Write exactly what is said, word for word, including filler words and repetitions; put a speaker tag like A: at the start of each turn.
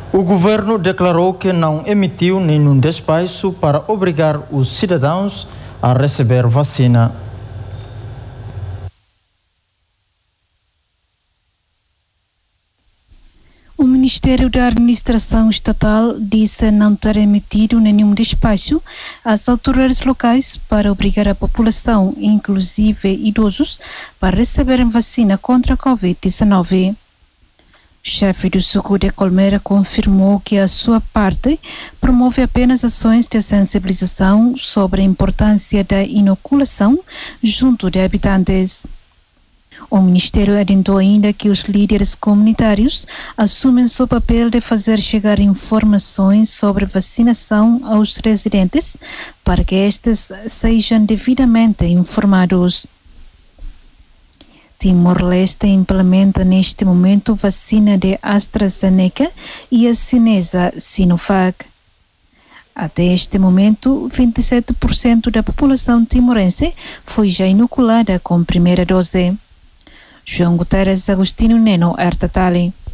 A: O governo declarou que não emitiu nenhum despacho para obrigar os cidadãos a receber vacina.
B: O Ministério da Administração Estatal disse não ter emitido nenhum despacho às autoridades locais para obrigar a população, inclusive idosos, para receberem vacina contra a covid dezenove. O chefe do Suco de Colmeira confirmou que a sua parte promove apenas ações de sensibilização sobre a importância da inoculação junto de habitantes. O Ministério adiantou ainda que os líderes comunitários assumem seu papel de fazer chegar informações sobre vacinação aos residentes para que estes sejam devidamente informados. Timor-Leste implementa neste momento vacina de AstraZeneca e a chinesa Sinovac. Até este momento, vinte e sete por cento da população timorense foi já inoculada com primeira dose. João Guterres, Agostinho Neno, Ertatali.